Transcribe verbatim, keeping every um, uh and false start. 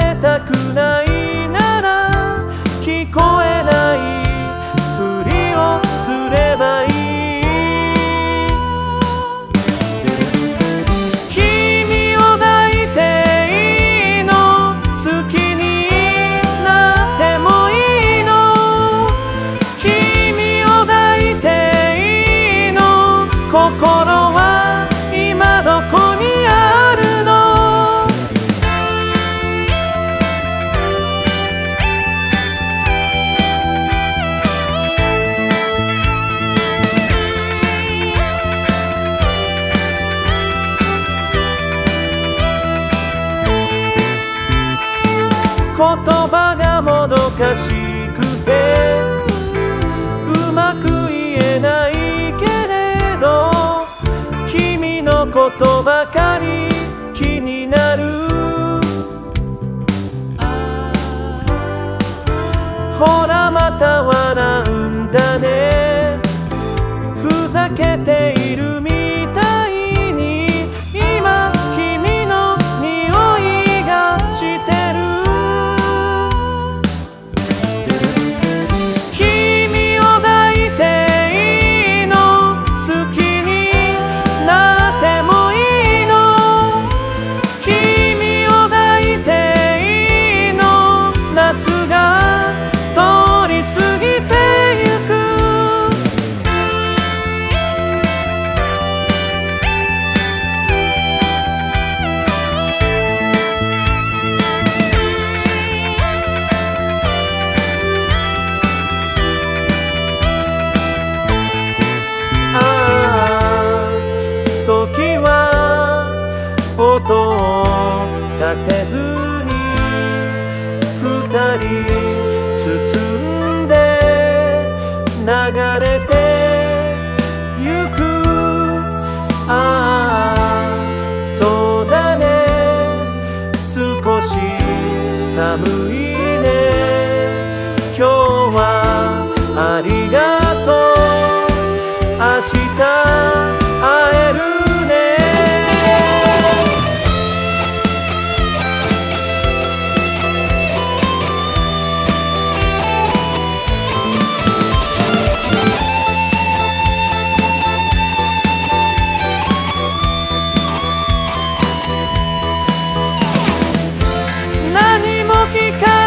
れたくないなら聞こえないふりをすればいい。君を抱いていいの、好きになってもいいの、君を抱いていいの、心は今どこにあるの。言葉がもどかしくてうまく言えないけれど、君のことばかり気になる。ほらまた笑うんだね、ふざけているみたいに今君の匂いがしてる。時は音を立てずに二人包んで流れてゆく。ああそうだね、少し寒いね、今日はありがとう、明日会える。何も聞か